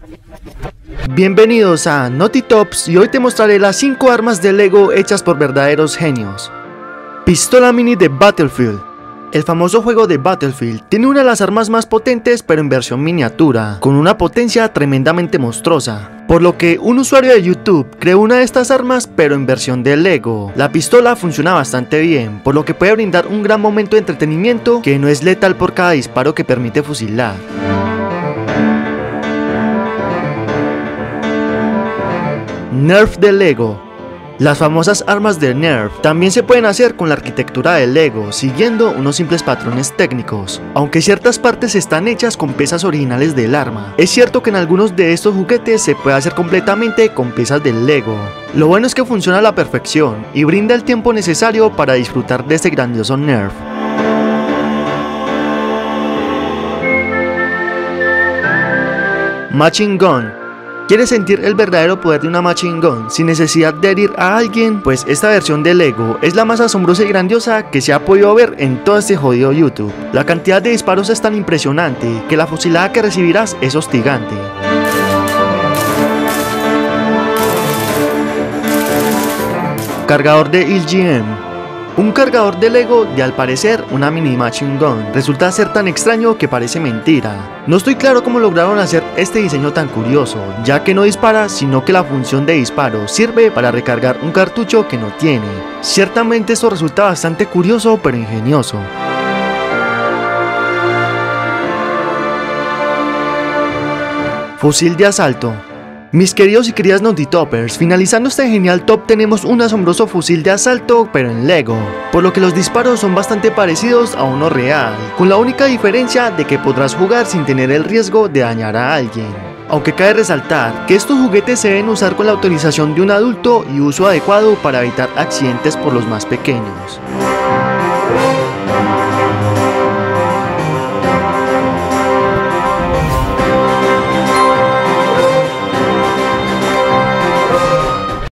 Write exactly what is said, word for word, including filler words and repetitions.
Bienvenidos a Naughty Tops y hoy te mostraré las cinco armas de Lego hechas por verdaderos genios. Pistola mini de Battlefield. El famoso juego de Battlefield tiene una de las armas más potentes pero en versión miniatura, con una potencia tremendamente monstruosa, por lo que un usuario de YouTube creó una de estas armas pero en versión de Lego. La pistola funciona bastante bien, por lo que puede brindar un gran momento de entretenimiento que no es letal por cada disparo que permite fusilar. Nerf de Lego. Las famosas armas de Nerf también se pueden hacer con la arquitectura de Lego, siguiendo unos simples patrones técnicos, aunque ciertas partes están hechas con piezas originales del arma. Es cierto que en algunos de estos juguetes se puede hacer completamente con piezas del Lego. Lo bueno es que funciona a la perfección y brinda el tiempo necesario para disfrutar de este grandioso Nerf. Machine Gun. ¿Quieres sentir el verdadero poder de una Machine Gun sin necesidad de herir a alguien? Pues esta versión de Lego es la más asombrosa y grandiosa que se ha podido ver en todo este jodido YouTube. La cantidad de disparos es tan impresionante que la fusilada que recibirás es hostigante. Cargador de I L G M. Un cargador de Lego de al parecer una mini Machine Gun resulta ser tan extraño que parece mentira. No estoy claro cómo lograron hacer este diseño tan curioso, ya que no dispara sino que la función de disparo sirve para recargar un cartucho que no tiene. Ciertamente esto resulta bastante curioso pero ingenioso. Fusil de asalto. Mis queridos y queridas Naughty Toppers, finalizando este genial top tenemos un asombroso fusil de asalto pero en Lego, por lo que los disparos son bastante parecidos a uno real, con la única diferencia de que podrás jugar sin tener el riesgo de dañar a alguien. Aunque cabe resaltar que estos juguetes se deben usar con la autorización de un adulto y uso adecuado para evitar accidentes por los más pequeños.